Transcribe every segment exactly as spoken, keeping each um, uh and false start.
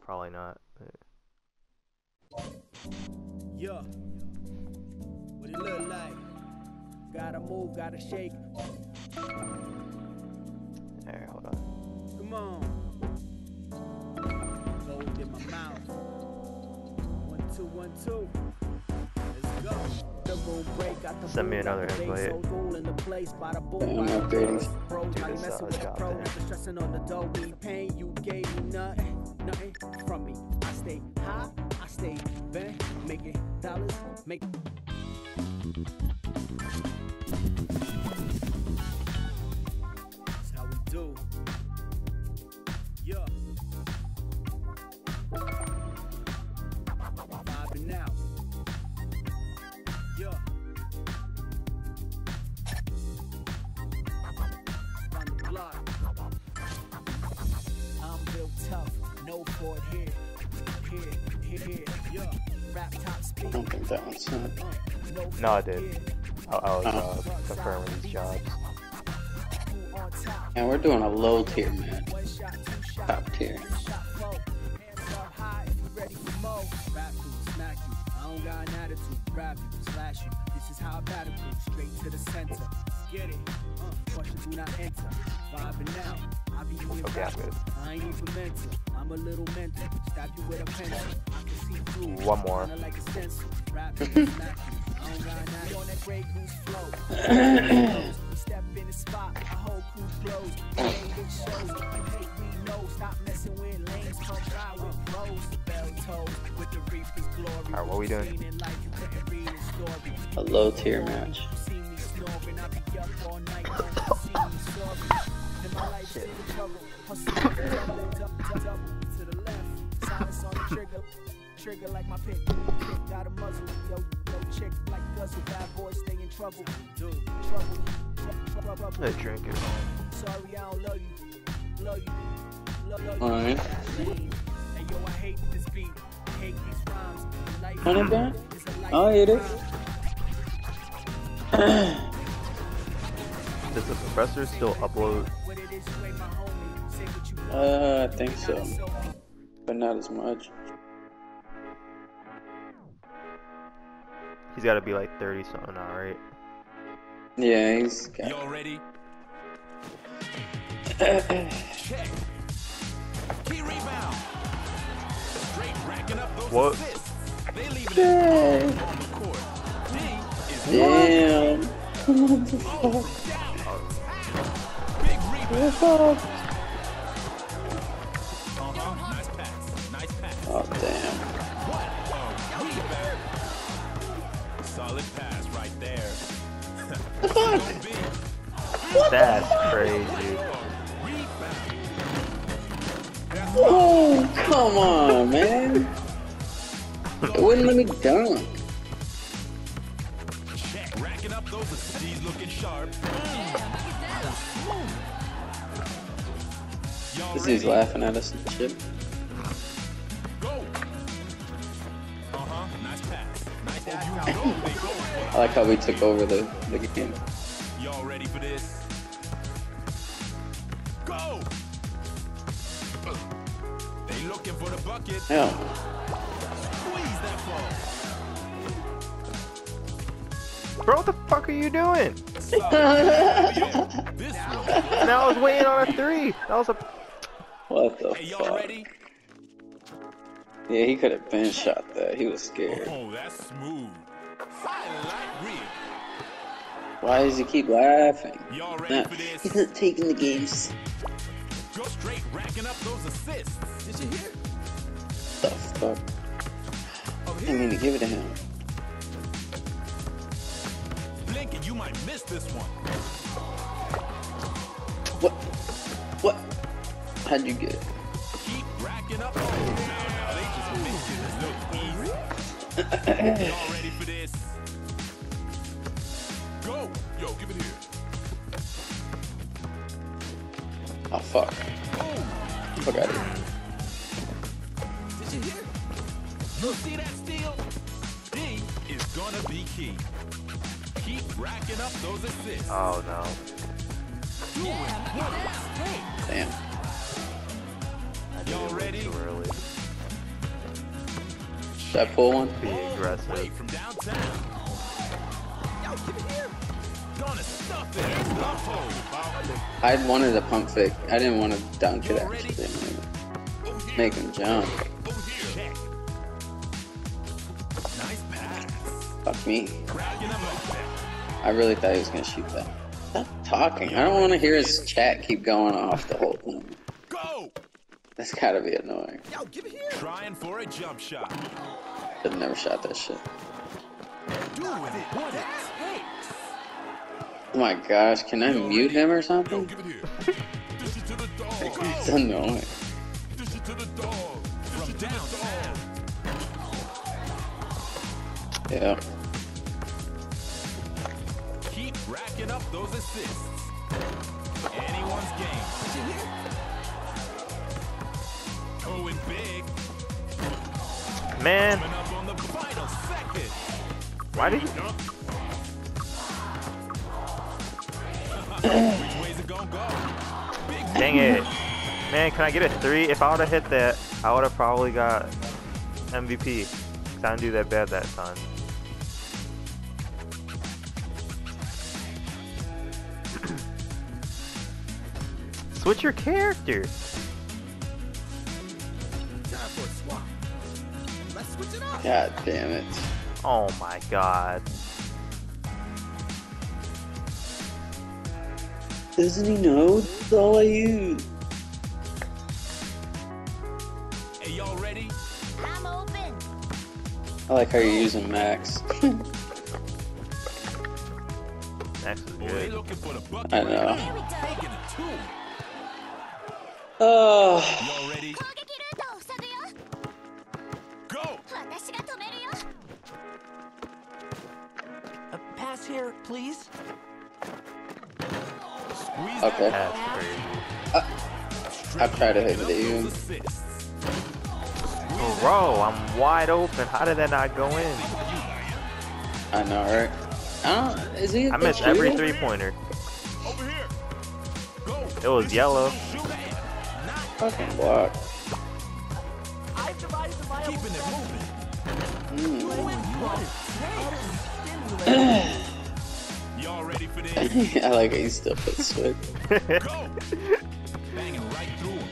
probably not. But... Yeah. What it look like? Gotta move, gotta shake. There, hold on. Come on. Gold in my mouth. One, two, one, two. Let's go. The room break, got the Send me another invite. I'm upgrading. Do this uh, job there. Stressing on the dough, me pain, you gave me nothing, nothing from me. I stay high, I stay bent, making dollars, make. That's how we do. Yeah. Vibing out. Yeah. On the block. I'm built tough, no Ford here. Here, here, here. Yeah. Rap top speed. I don't think that one's not. No, I did. I, I was uh, confirming these jobs. And we're doing a low tier match. Top tier. I don't got an attitude, grab you, slash you. This is how I battle you, straight to the center. Get it, uh, questions do not enter. Vibing out, I be doing Okay, I'm good. I ain't even mental, I'm a little mental. Stab you with a pencil, I can see through. One more. Like a stencil. Rap you, smack you. I don't got an attitude. On that Grey Goose flow. We step in the spot, a whole crew blows. We ain't big shows, you hate me, no. Stop messing with lanes, come fly with bros. Bell toes, with the reaper's glory. Alright, what we doing? A low tier match. Shit. Trigger like my pick, got a muzzle, yo, yo, chick like guzzle, bad boy, stay in trouble, dude, trouble, trouble, I drink it. sorry, I don't love you, love you, love, love you. Alright. Hey, yo, I hate this beat, I hate these rhymes, life Hundred back? is a life Oh, it is. Does the professor still upload? what it is, you ain't my homie, say what you want. Uh, I think so, but not as much. He's got to be like thirty something now, right? Yeah, he's got. Y'all ready? Check. Key rebound. Straight racking up those What? assists. They leave it Dang. on the court. D is Damn. What the oh, fuck? down. Big rebound. What's up? Uh-huh. Nice pass. Nice pass. Oh, damn. What a rebound. Solid pass right there. What the fuck? That's crazy. Oh, come on, man. It wouldn't let me dunk. Check. Racking up those assists. He's looking sharp. Y'all This dude's ready? laughing at us and shit. Go. Uh-huh. Nice pass. Nice pass. You know they go for I like how we took over the, the game. Y'all ready for this? Go! They looking for the bucket. Hell. Squeeze that ball. Bro, what the fuck are you doing? This one. Now I was waiting on a three. That was a. What the Hey, y'all fuck? ready? Yeah, he could have been shot that. He was scared. Oh, that's smooth. Highlight reel. Why does he keep laughing? Y'all ready Nah, for this? he's not taking the games. Go straight racking up those assists. Did you hear? The fuck? Oh, I didn't mean to give it to him. Blink and you might miss this one. What? What? How'd you get it? Keep racking up. Oh, now they just making it look easy. Y'all ready for this? Go! Yo, give it here. Oh, fuck. Fuck out of here. Did you hear? You see that steal? D is gonna be key. Keep racking up those assists. Oh no. Damn. I did Y'all it way ready? too early. Should I pull one? Be aggressive. From downtown. Yo, give it here. Gonna stuff it. I wanted a pump fake. I didn't want to dunk it actually. Make him jump. Check. Nice pass. Fuck me. Cracking him up. I really thought he was gonna shoot that. Stop talking. I don't want to hear his chat keep going off the whole time. Go. That's gotta be annoying. Yo, give it here. Trying for a jump shot. I've never shot that shit. Doing it. What it takes. Oh my gosh, can I mute him or something? Give it here. Dish it to the dog. It's annoying. Dish it to the dog. From downtown. Yeah. Keep racking up those assists. Anyone's game. Did you hear? Going big. Man, Coming up on the final second. why did you? Which way's it gonna go? Big Dang it. Man, can I get a three? If I would have hit that, I would have probably got M V P. 'Cause I didn't do that bad that time. Switch your character. time for a swap. Let's switch it up. God damn it. Oh my god. Doesn't he know? That's all I use. Hey, y'all ready? I'm open. I like how you're using Max. Max is Boy, they good. looking for the bucket. I know. right Here we now. go. Taking a two. Oh. Y'all ready? 攻撃ルートを塞ぐよ。 Go. 私が止めるよ。 A pass here, please. Squeeze Okay. that. That's crazy. I tried to hit Up the you. those assists. Bro, I'm wide open. How did that not go in? I know, right? I don't. Is he? a I good missed every shooter? three-pointer. Over here. Go. It was yellow. Shoot it. Not Fucking block. I've devised a viable keeping it strategy. Mm. moving. What it takes. Y'all ready for this? I like how he still puts switch. Go. Banging right through him.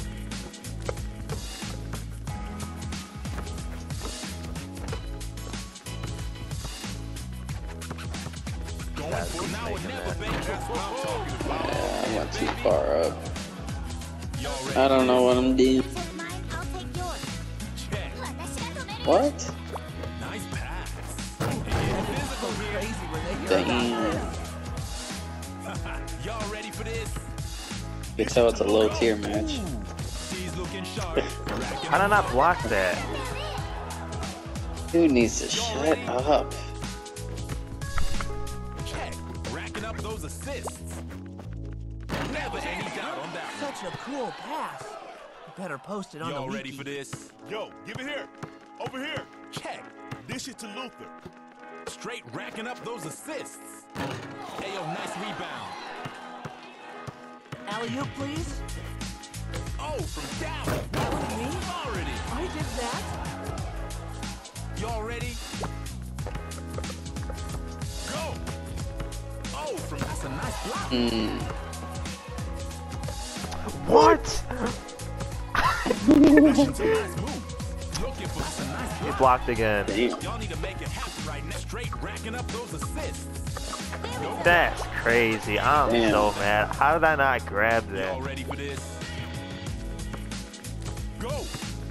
Going That's for it now or making never, that. baby. That's what I'm talking about. Yeah, I went too far up. Y'all ready? I don't know what I'm doing. Take mine, I'll take yours. Check. 私が止めるよ。 What? Nice pass. And getting physical here. Crazy when they hear about Damn. this. Y'all ready for this? You can tell it's a low tier match. D's looking sharp. Racking How did I not block that? Dude needs to shut up. check. Racking up those assists. Never any doubt on that. Such a cool pass. You better post it on Y'all the ready wiki. for this? Yo, give it here. Over here. Check. Dish it to Luther. Straight racking up those assists. Ayo, nice rebound. Alley-oop, please. Oh, from down. That was me. Already. I did that. Y'all ready? Go. Oh, from that's a nice block. Mm. What? Some nice moves. Looking for that's a nice He block. blocked again. Damn. Y'all need to make it happen right now. Straight racking up those assists. That's crazy. I'm Damn. so mad. How did I not grab Y'all that? ready for this? Go.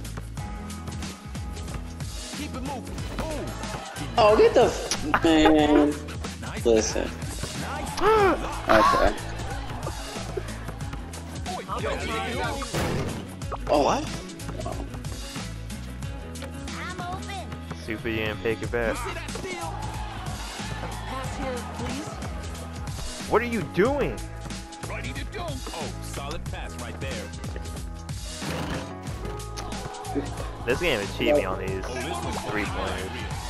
Keep it moving. Oh, Oh, get the f- man. nice. Listen. Nice. Okay. Oh, what? I'm open. Super, you didn't pick it back. See that steal? Pass here, please. What are you doing? Ready to go. Oh, solid pass right there. This game is cheating on these Oh, this looks three pointers.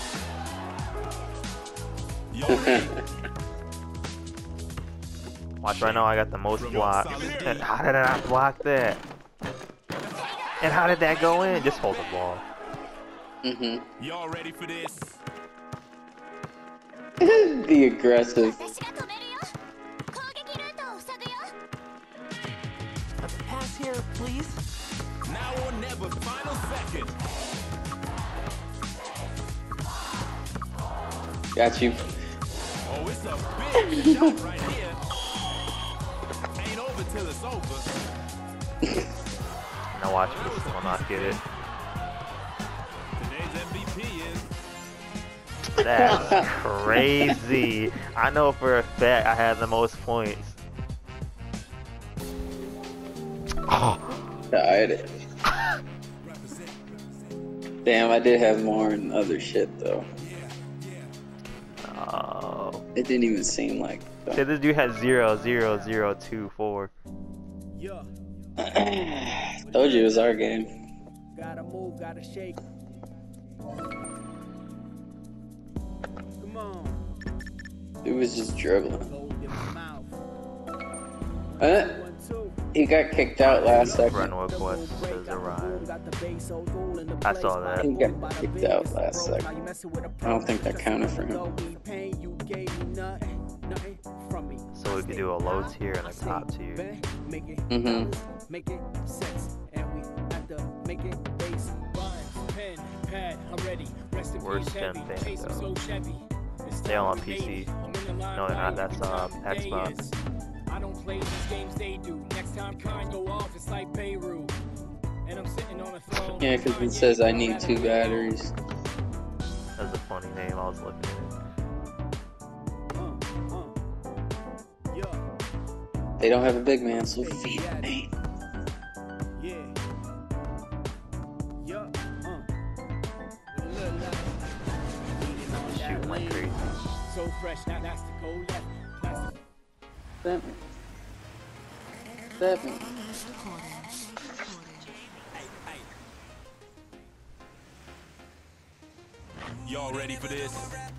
Y'all ready? Watch right now, I got the most blocks. And how did I not block that? And how did that go in? Just hold the ball. Mm-hmm. Y'all ready for this? The aggressive. 私が止めるよ。攻撃ルートを塞ぐよ。 Pass here, please. Now or never, final second. Got you. Oh, it's a big shot right here. Ain't over till it's over. Now watch this one not get it. Today's M V P is That's crazy. I know for a fact I had the most points. Oh. Died. Damn, I did have more and other shit though. Oh. It didn't even seem like. So this dude had zero, zero, zero, two, four. Told you it was our game. Gotta move, gotta shake. Come on. It was just dribbling. Gold in my mouth. Uh, One, two. he got kicked out last Friend second. request has arrived. I saw that. He got kicked out last second. I don't think that counted for him. So we could do a low tier and a top tier. Mm-hmm. Make it sense, and we have to make it base. Pen, pad, I'm ready. Rest in Where's peace, Gen heavy. Fan Case go? so Chevy. It's They all on time P to C. make it. I'm in the No, they're not. That's uh, Xbox. Yes. I don't play these games they do. Next time kind go off, it's like Beirut. And I'm sitting on a throne. Yeah, because it says I need two batteries. That's a funny name. I was looking at. Uh, uh. Yeah. They don't have a big man, so feed me. Yeah. Yeah. Uh. With a little love. Shooting like crazy. So fresh, now that's the gold left. Plastic. Step me. Step me. y'all ready for this?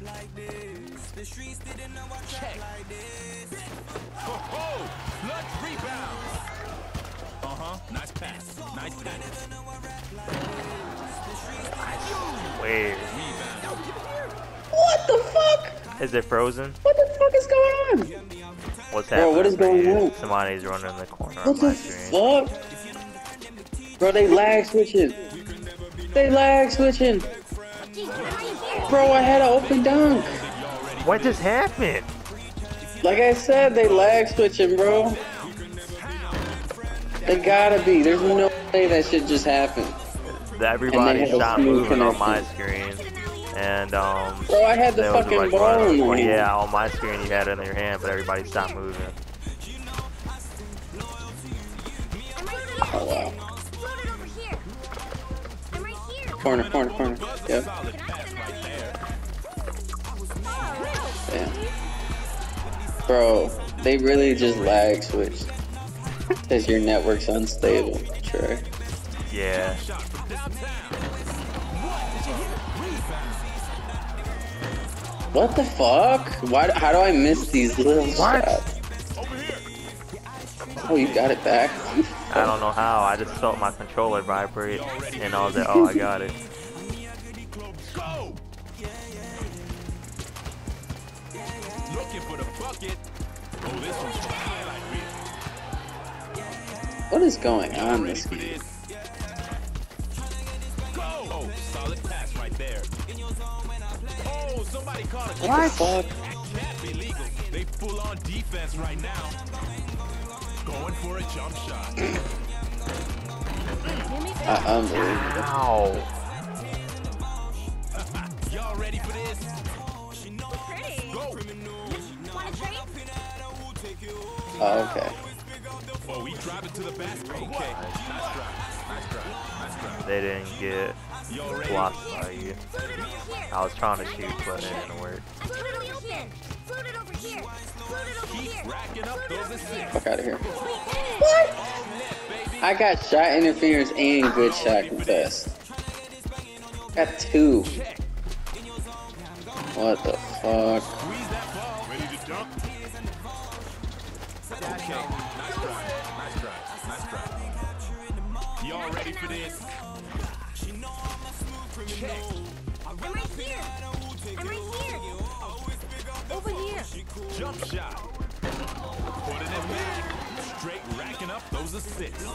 Check. Oh, oh, clutch rebounds. Uh-huh, nice pass, nice pass. Wait, What the fuck? is it frozen? What the fuck is going on? What's Bro, happening? what is going man? on? Somebody's running in the corner on What my the screen. fuck? Bro, they lag switching. They lag switching. Bro, I had an open dunk. What just happened? Like I said, they lag switching, bro. They gotta be. There's no way that shit just happened. Everybody had a stopped smooth moving on connection. my screen. And, um... Bro, I had the there was, fucking like, ball running- in my well, hand. yeah, on my screen you had it in your hand, but everybody stopped moving. Oh, wow. Floated over here. I'm right here. Corner, corner, corner. Yep. Solid pass right there. Damn. Bro, they really just lag switched. Says your network's unstable, Trey. Yeah. Shot from downtown. What the fuck? Why? How do I miss these little What? shots? Oh, you got it back. I don't know how, I just felt my controller vibrate, and I was like, oh, I got it. Go! Looking for the bucket. Oh, this one's the highlight reel. What is going on this For game? this. Go! Oh, solid pass right there. Oh, somebody caught a What the fuck? Can't be legal. They full on defense right now. Going for a jump shot. Uh, unbelievable. Ow. Y'all ready for this? Pretty. Go! Want to trade? Oh, okay. Oh, we drive it to the basket. Okay. Nice drive. Nice drive. Nice drive. They didn't get Y'all ready? blocked by you. Floated over here. I was trying to shoot, but it didn't work. I'm totally open. Floated over here. Floated over here. Keep racking up Floated those over assists. here. Fuck out of here. We did it. I got shot interference and good shot contest. Got two. What the fuck? Squeeze that ball. Ready to dunk? Okay. Nice drive. Nice drive. Nice drive. Y'all ready for this? Check. I'm right here. I'm right here. Over here. Jump shot. Putting it back. Straight racking up those assists.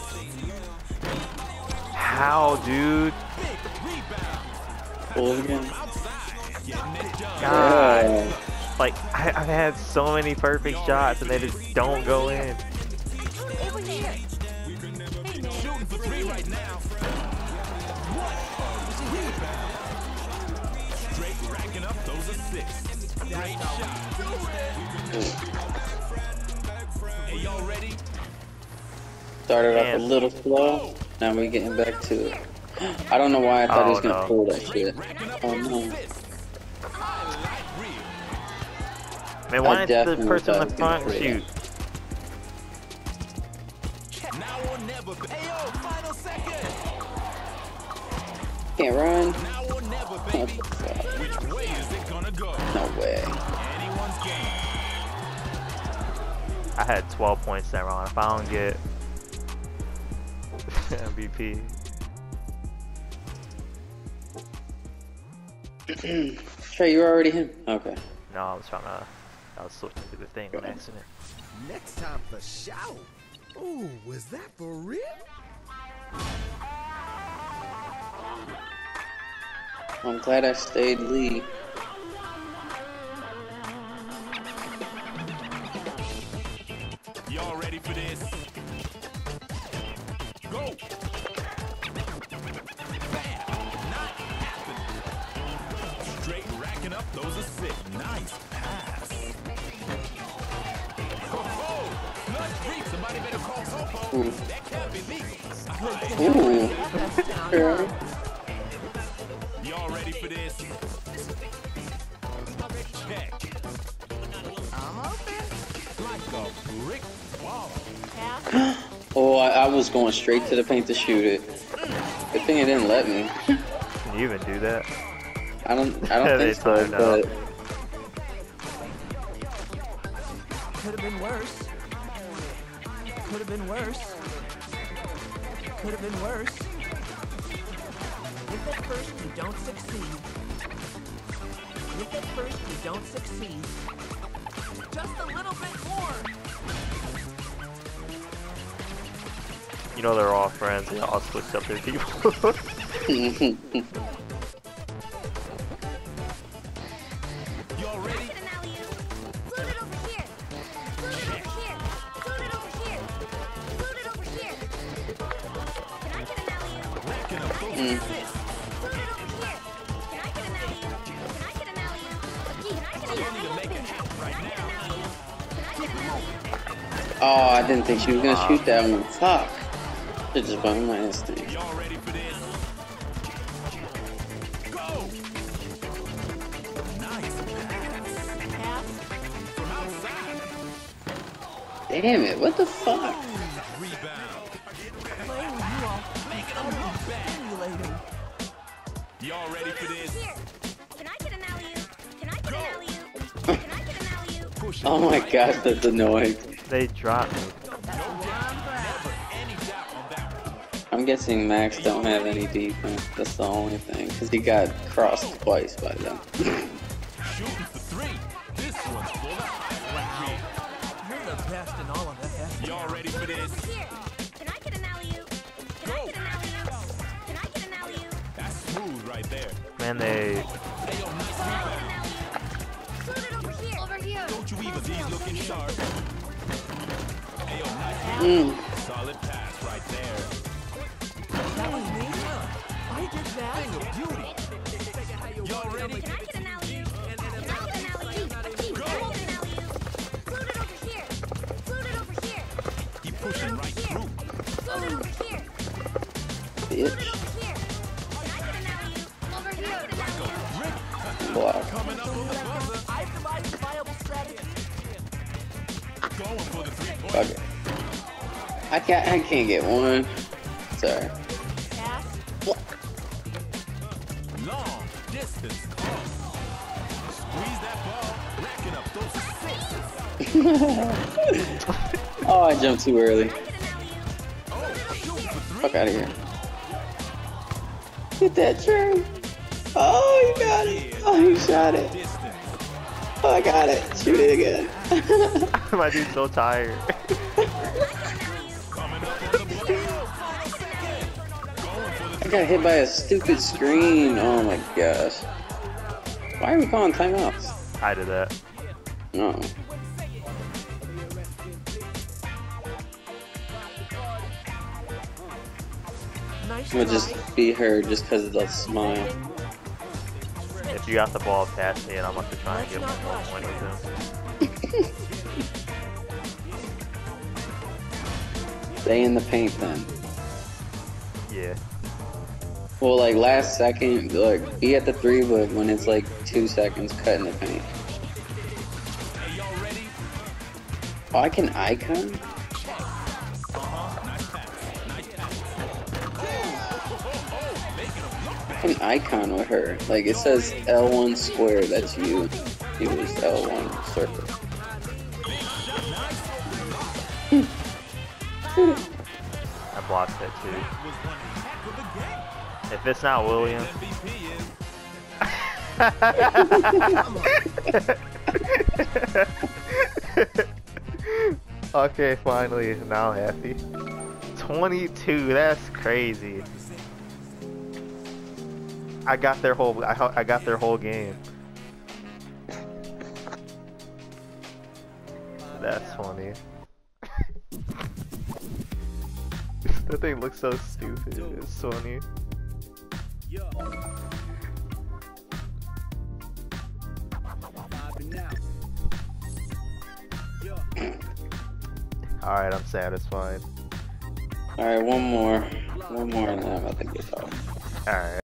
How, dude? Big rebound. Pull it again. Outside. Getting it done. God. Yeah. Like, I, I've had so many perfect shots and they just don't go in. Over here. Hey, man. Shooting for three right now. What? Rebound. Straight racking up those assists. Great shot. Hey, y'all ready? Started off a Man. little slow. Now we're getting back to it. I don't know why I thought he was Oh, gonna no. pull that shit. Racking up Oh those no. assists. Highlight reel. Man, why I didn't the definitely person in thought the he was front gonna pull shoot? Now or never. Hey, yo, final second. Can't run. Now or never, What baby. the fuck? Which way is it gonna go? No way. Anyone's game. I had twelve points that round. If I don't get M V P, Trey, you already him. Okay. no, I was trying to. I was switching to the thing on accident. Next time for show. Ooh, was that for real? I'm glad I stayed lead. Y'all ready for this? Go! Bam! Not happening. Straight racking up those assists. Nice pass. Oh, clutch reach. Somebody better call Popo. Ooh. That can't be me. Ooh. Sure. Y'all ready for this? Check. I'm open. Like a brick wall. Pass. Oh, I, I was going straight to the paint to shoot it. Good thing it didn't let me. Can you even do that? I don't. I don't They think so. timed out. But Could have been worse. Could have been worse. Could have been worse. If at first you don't succeed. If at first you don't succeed. Just a little bit more. You know they're all friends. They all switched up their people. Y'all ready? Get an alley-oop. Float it over here. Float it over here. Float it over here. Float it over here. Can I get an alley-oop? Racking up those Mm. assists. Float it over here. Can I get an alley-oop? Can I get an alley-oop? Can I get an You need to make it alley-oop? count right Can I get now. an alley-oop? Can I get an alley-oop? oh, I didn't think she was gonna shoot that one. Fuck. Should just bummed my instinct. Y'all ready for this? Go! Nice pass. Pass. From outside. Damn it! What the fuck? Rebound. Playing with you all. Making them look bad. Stimulating. Y'all ready for this? Here. Can I get an alley-oop? Can I get an alley-oop? Can I get an alley-oop? Push it Oh my right gosh, there. that's annoying. They dropped me. No doubt. Never any doubt on that one. I'm guessing Max don't have any defense. That's the only thing, because he got crossed twice by them. Shooting for three. This one's for the highlight You're the best in all of F F. reel. Y'all ready for this? Over here. Can I get an alley-oop? Can I get an alley-oop? Can I get an alley-oop? That's smooth right there. Man, they. Hey, yo, nice rebound. Float it over here. Over here. Don't you even these looking sharp. Hey, yo, nice Mm. rebound. Solid pass right there. That was me. I did that. Thing of beauty. Y'all ready? Can I get an alley-oop? Can I get an alley-oop? Can I get an alley-oop? Float it over here. Float it over here. Keep pushing right through. Float it over here. Bitch. Over here. Can I get an alley-oop? Over here. Can I get an alley-oop? Block. Coming up with the buzzer. I've devised a viable strategy. Going for the three-point. Fuck it. I can't. I can't get one. Sorry. Pass. Long distance cross. Squeeze that ball. Racking up those assists. Oh, I jumped too early. Can I get an alley-oop? Oh, shooting for three. Fuck out of here. Get that train. Oh, you got it. Oh, you shot it. Oh, I got it. Shoot it again. My dude's so tired. I got hit by a stupid screen. Oh my gosh. Why are we calling timeouts? I did that. No. Nice We'll try. just be her just because of the smile. If you got the ball past me, and I'm about to try and get one more point with him. Stay in the paint then. Yeah. Well, like last second, like be at the three, but when it's like two seconds, cut in the paint. Oh, I can icon? I can icon with her. Like it says L one square, that's you. Use L one circle. I blocked it too. If it's not William. Okay, finally, now I'm happy. twenty-two, that's crazy. I got their whole, I, I got their whole game. That's funny. That thing looks so stupid. It's funny. Alright, I'm satisfied. Alright, one more. One more and then I'm about to get off. Alright.